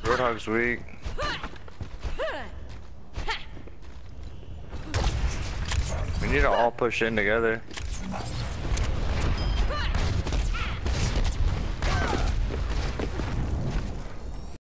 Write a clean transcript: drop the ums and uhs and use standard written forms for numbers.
Roadhog's weak. We need to all push in together.